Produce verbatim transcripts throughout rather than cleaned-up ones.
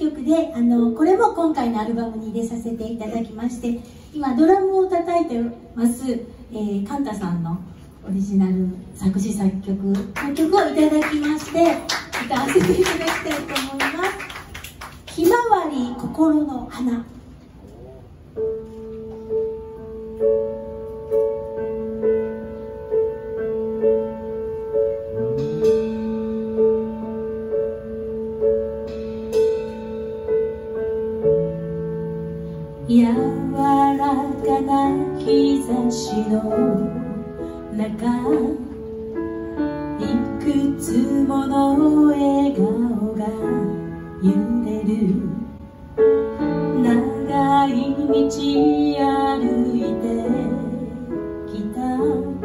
曲で、あのこれも今回のアルバムに入れさせていただきまして、今ドラムを叩いてます、えー、カンタさんのオリジナル作詞作曲の曲をいただきまして、歌わせていただきたいと思います。ひまわり心の花。柔らかな日差しの中、いくつもの笑顔が揺れる。長い道歩いてきた、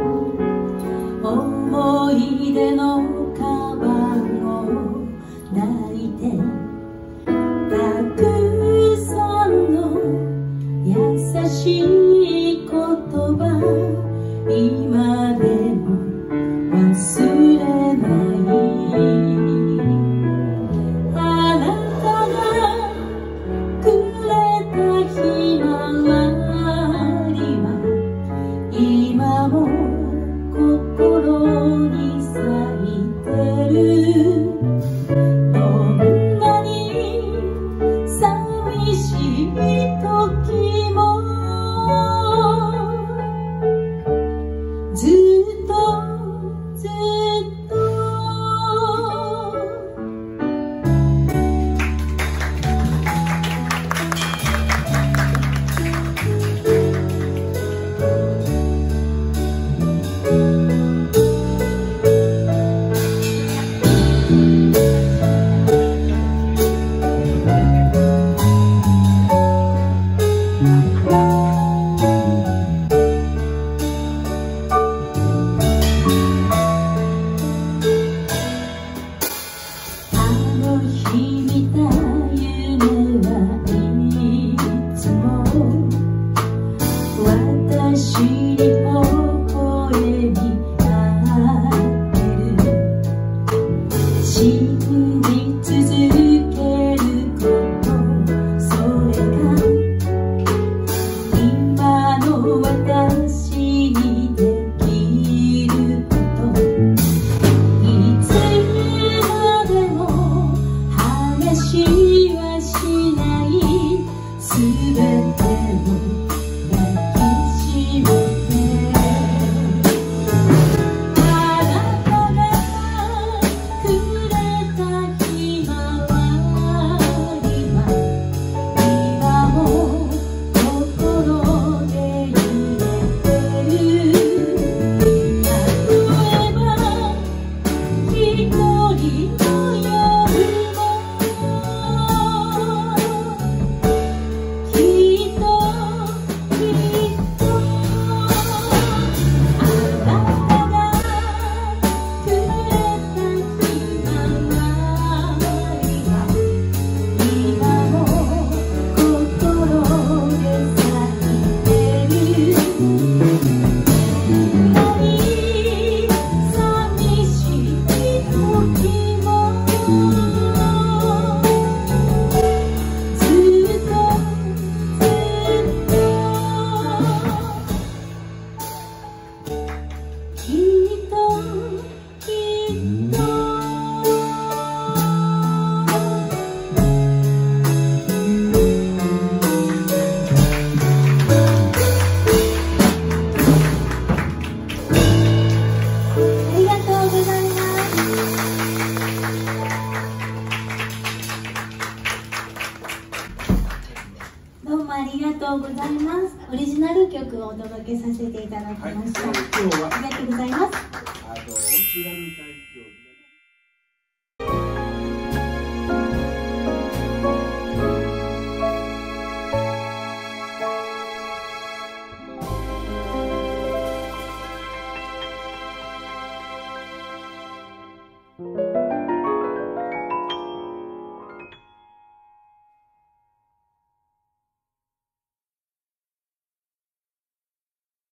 思い出のカバンを抱いて、たくさんの優しい言葉、今でも忘れない。あなたがくれたひまわりは今も心に咲いてる。どんなに寂しい時もずっとずっとありがとうございます。オリジナル曲をお届けさせていただきました。はい、今日はありがとうございます。あと